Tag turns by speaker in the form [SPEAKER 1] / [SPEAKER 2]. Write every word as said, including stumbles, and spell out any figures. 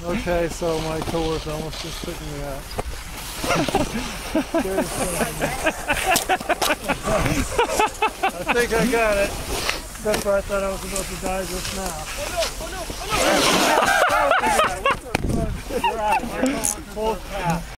[SPEAKER 1] Okay, so my coworker almost just took me out. I think I got it. That's why I thought I was about to die just now. Oh no, oh no, oh no! You're out. Full path.